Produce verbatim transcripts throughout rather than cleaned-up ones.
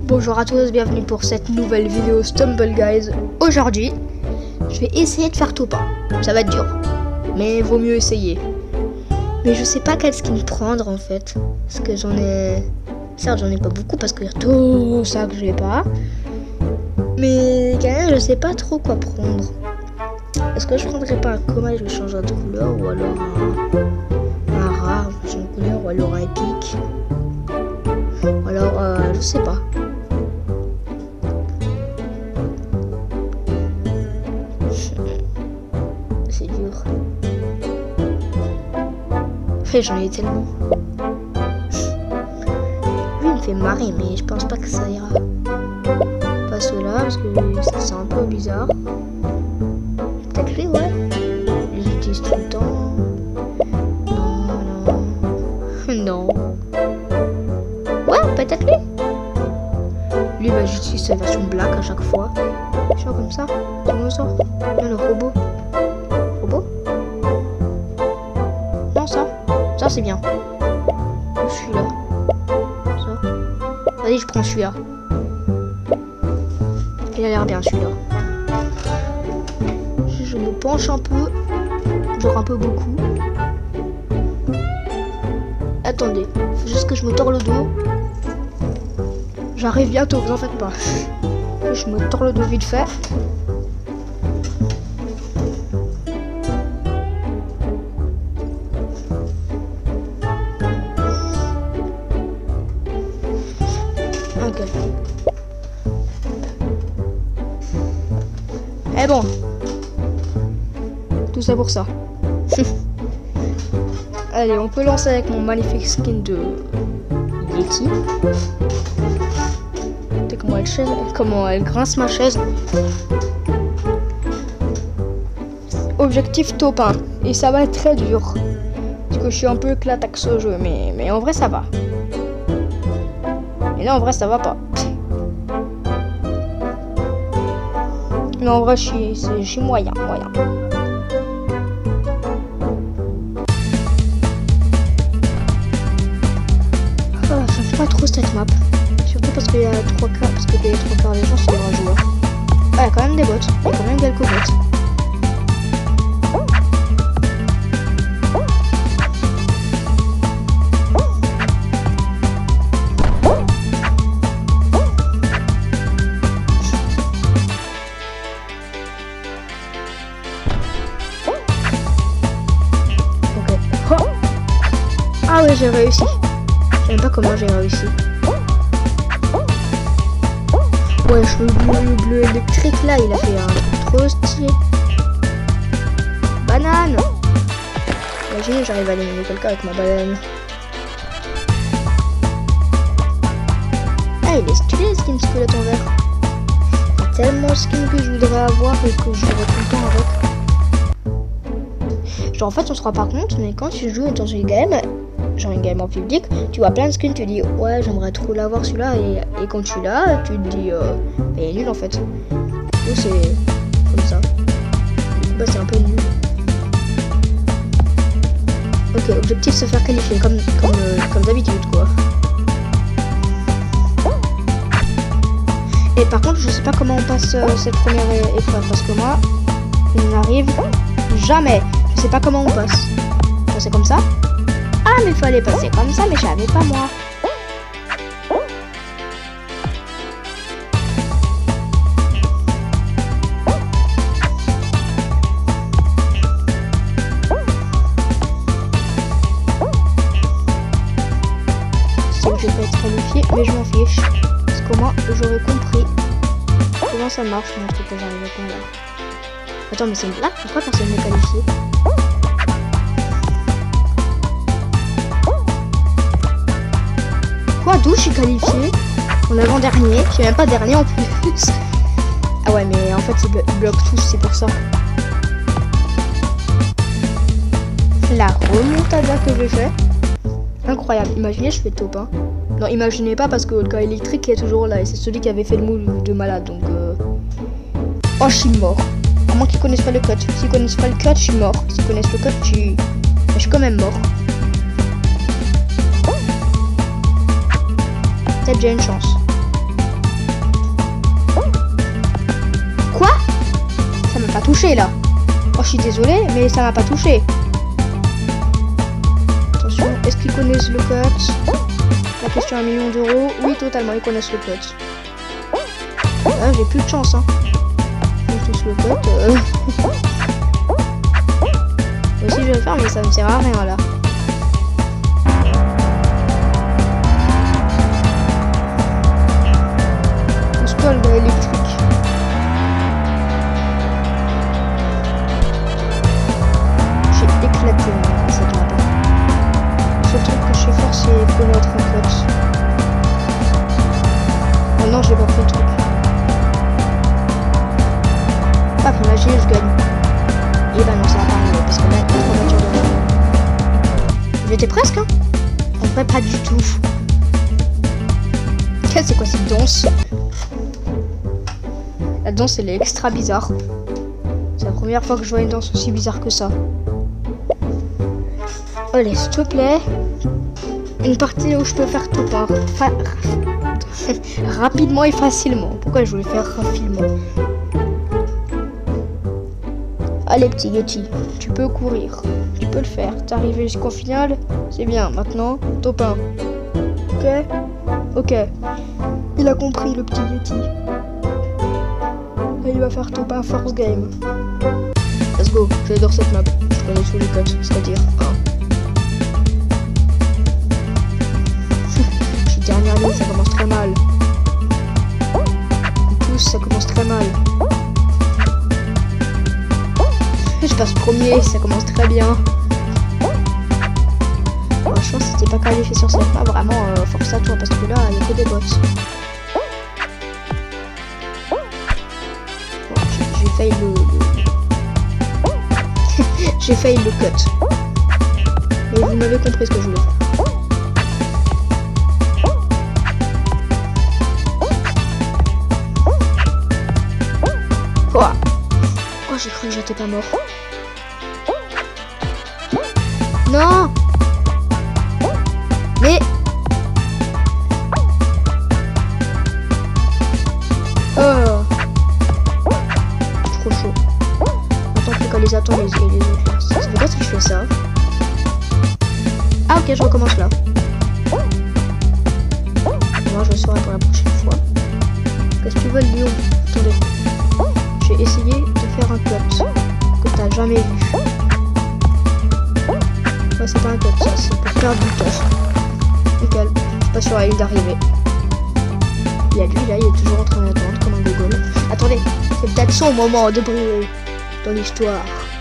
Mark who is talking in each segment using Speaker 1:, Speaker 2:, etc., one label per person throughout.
Speaker 1: Bonjour à tous, bienvenue pour cette nouvelle vidéo Stumble Guys. Aujourd'hui, je vais essayer de faire top un. Ça va être dur, mais vaut mieux essayer. Mais je sais pas quel skin prendre en fait. Parce que j'en ai... Certes, j'en ai pas beaucoup parce qu'il y a tout ça que j'ai pas. Mais quand même, je sais pas trop quoi prendre. Est-ce que je prendrais pas un commun et je changerais de couleur, ou alors un, un rare, je change de couleur, ou alors un épique, ou alors euh, je sais pas. C'est dur. Après, j'en ai tellement. Lui, il me fait marrer, mais je pense pas que ça ira. Pas ceux-là, parce que c'est un peu bizarre. Peut-être lui, ouais. Je les utilise tout le temps. Non, non. Non. Ouais, peut-être lui. Lui, bah, j'utilise sa version black à chaque fois. Genre comme ça. Comment ça? Non, le robot. Robot? Non, ça. Ça, c'est bien. Celui-là. Ça. Vas-y, je prends celui-là. Il a l'air bien, celui-là. Je me penche un peu. Genre un peu beaucoup. Attendez. Faut juste que je me tords le dos. J'arrive bientôt, vous en faites pas. Je me tords le dos vite fait. Ok. Eh bon. Tout ça pour ça. Allez, on peut lancer avec mon magnifique skin de Yeti. Comment elle, chaise, comment elle grince ma chaise. Objectif top un. Et ça va être très dur. Parce que je suis un peu éclataxe au jeu. Mais, mais en vrai ça va. Mais là en vrai ça va pas. Mais en vrai je suis, je suis moyen, moyen. Oh, ça fait pas trop cette map. Surtout parce qu'il y a trois quarts, parce que les trois quarts des gens sont des vrais joueurs. Ah, il y a quand même des bots. Il y a quand même quelques bots. Ok. Oh. Ah ouais, j'ai réussi. Je sais même pas comment j'ai réussi. Ouais, le bleu, le bleu électrique là, il a fait un truc trop stylé. Banane. Imaginez, j'arrive à éliminer quelqu'un avec ma banane. Ah, il est stylé le skin squelette en vert. Il y a tellement de skins que je voudrais avoir et que je voudrais tout le temps avec. Genre en fait, on se rend pas compte, mais quand tu joues dans une game, genre une game en public, tu vois plein de skins, tu te dis ouais j'aimerais trop l'avoir celui-là, et, et quand tu l'as, tu te dis euh, bah, il est nul en fait. Ou c'est comme ça. Bah c'est un peu nul. Ok, objectif se faire qualifier comme comme euh, comme d'habitude quoi. Et par contre je sais pas comment on passe euh, cette première é épreuve parce que moi il n'arrive jamais. Je sais pas comment on passe. C'est comme ça. Ah mais il fallait passer comme ça, mais je savais pas moi. C'est que je vais être qualifié, mais je m'en fiche. Parce qu'au moins j'aurais compris comment ça marche, mon truc que j'arrivais pas là. Attends, mais c'est une blague? Pourquoi personne n'est qualifié? Quoi, d'où je suis qualifié en avant-dernier? Je suis même pas dernier en plus. Ah ouais, mais en fait ils bloquent tous, c'est pour ça. La remontada que j'ai fait, incroyable. Imaginez, je fais top un. Non, imaginez pas parce que le gars électrique est toujours là et c'est celui qui avait fait le move de malade, donc euh... oh, je suis mort. À moins qu'ils connaissent pas le cut. S'ils connaissent pas le cut, je suis mort. S'ils connaissent le cut, je suis... je suis quand même mort. Peut-être j'ai une chance. pas touché là. Oh, je suis désolé, mais ça m'a pas touché. Attention, est-ce qu'ils connaissent le cut? La question à un million d'euros. Oui, totalement, ils connaissent le cut. Ah, j'ai plus de chance, hein. Ils tous le cut. Euh... Moi aussi, je vais le faire, mais ça ne sert à rien là. Pousse-toi le gars électrique. J'ai éclaté hein, cette map. Le seul truc que je sais faire, c'est connaître un cut. Oh non, je l'ai pas pris le truc. Pas imaginez, je gagne. Et bah non, ça va pas arriver parce que là, il y a trois voitures devant. J'étais presque, hein. En vrai, pas du tout. C'est quoi cette danse? La danse, elle est extra bizarre. C'est la première fois que je vois une danse aussi bizarre que ça. Allez, s'il te plaît. Une partie où je peux faire tout par fa... rapidement et facilement. Pourquoi je voulais faire rapidement? Allez, petit Yeti, tu peux courir. Tu peux le faire. T'es arrivé jusqu'au final. C'est bien. Maintenant, top un. Ok? Ok. Il a compris, le petit Yeti. Et il va faire top un force game. Let's go. J'adore cette map. Je connais tous les codes, c'est-à-dire un. Je suis dernière ligne, ça commence très mal. En plus, ça commence très mal. Je passe premier, ça commence très bien. Franchement, si t'es pas qualifié sur cette map, vraiment, euh, force à toi, parce que là, il n'y a que des bots. Bon, j'ai failli le... le... j'ai failli le cut. Mais vous m'avez compris ce que je voulais faire. Quoi? Oh, j'ai cru que j'étais pas mort. Non! Mais... Oh! Trop chaud. Attends plus qu'à les attendre les, les autres là. Ça fait quoi si je fais ça? Ah ok, je recommence là. Moi je le saurai pour la prochaine fois. Qu'est-ce que tu veux, Léon? Attendez. J'ai essayé de faire un cut que t'as jamais vu. Ouais, c'est pas un cut, ça, c'est pour perdre du temps. Nickel, je suis pas sûr à lui d'arriver. Il y a lui là, il est toujours en train d'attendre comme un gogol. Attendez, c'est peut-être son moment de briller dans l'histoire.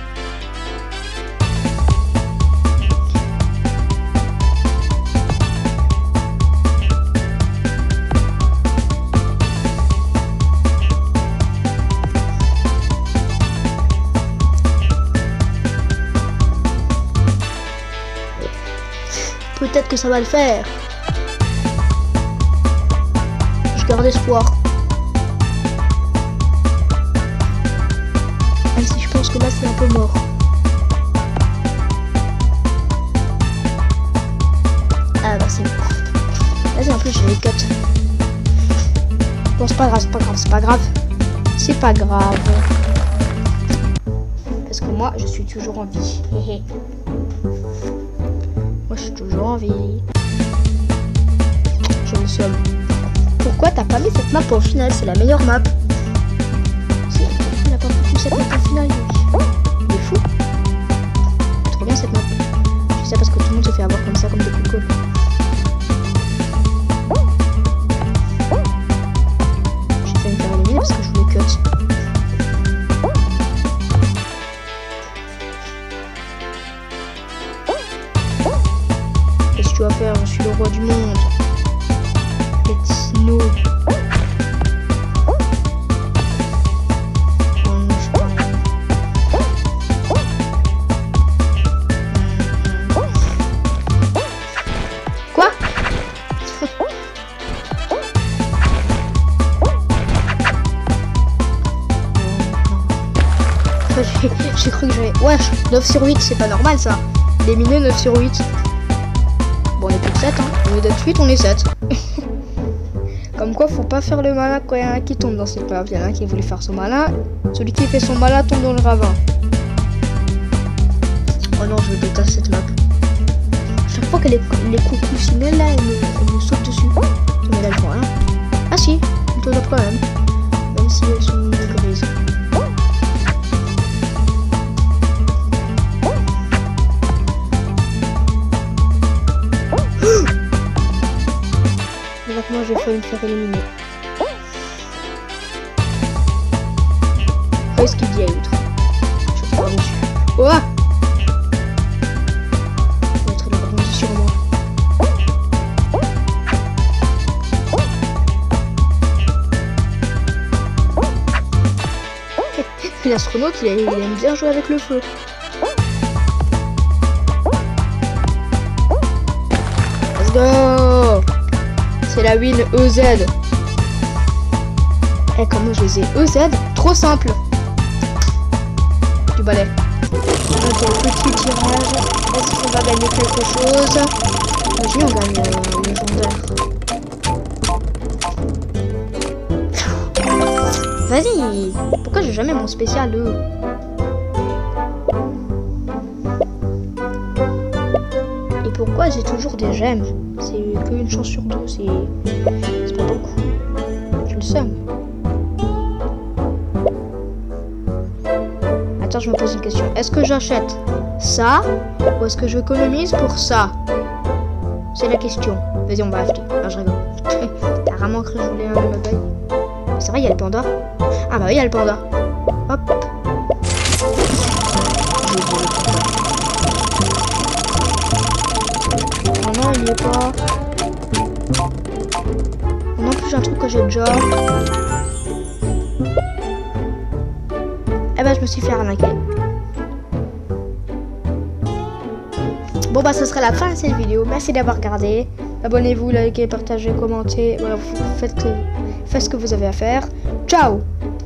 Speaker 1: Peut-être que ça va le faire. Je garde espoir. Même si je pense que là c'est un peu mort. Ah bah c'est mort. Vas-y, en plus j'ai les cuts. Bon, c'est pas grave, c'est pas grave, c'est pas grave. C'est pas grave. Parce que moi je suis toujours en vie. Moi je suis toujours en vie. Je le somme. Pourquoi t'as pas mis cette map au final? C'est la meilleure map. Si, il n'a pas foutu cette map au final, lui. Il est fou. Trop bien cette map. Je sais parce que tout le monde se fait avoir comme ça, comme des coups. J'ai fait me faire éliminer parce que je voulais cut. Qu'est-ce que tu vas faire? Je suis le roi du monde. Let's know. Quoi? J'ai cru que j'avais... Wesh, neuf sur huit, c'est pas normal ça. Éliminer neuf sur huit. Bon, on est plus de sept, hein. Au lieu d'être huit, on est sept. Quand Comme quoi, faut pas faire le malin quand il y en a qui tombe dans cette map. Il y en a qui voulait faire son malin. Celui qui fait son malin tombe dans le ravin. Oh non, je déteste cette map. Chaque fois que les, les coucoussinelles là, elles me, elles me sautent dessus. Mais là, elles font rien. Ah si, plutôt le problème. Même si elles sont grises. Donc moi j'ai failli me faire éliminer. Qu'est-ce qu'il dit à l'autre? Je vais faire dessus. Oh, on va être de rebondir sur moi. L'astronaute il, il aime bien jouer avec le feu. Let's go. C'est la win E Z. Et comment je les ai E Z? Trop simple. Du balai. Ok, petit tirage. Est-ce qu'on va gagner quelque chose? Vas-y, on gagne euh, légendaire. Vas-y. Pourquoi j'ai jamais mon spécial E? Et pourquoi j'ai toujours des gemmes? C'est qu'une chance sur deux, c'est c'est pas beaucoup. Je le sais. Attends, je me pose une question. Est-ce que j'achète ça ou est-ce que je économise pour ça? C'est la question. Vas-y, on va acheter. Ah, je rigole. T'as vraiment cru que je voulais un mobile? C'est vrai, il y a le panda. Ah bah oui, il y a le panda. Hop. Non, il y est pas. Non plus, j'ai un truc que j'ai déjà. Eh ben, je me suis fait arnaquer. Bon bah, ce sera la fin de cette vidéo. Merci d'avoir regardé. Abonnez-vous, likez, partagez, commentez. Voilà, vous faites, que... faites ce que vous avez à faire. Ciao!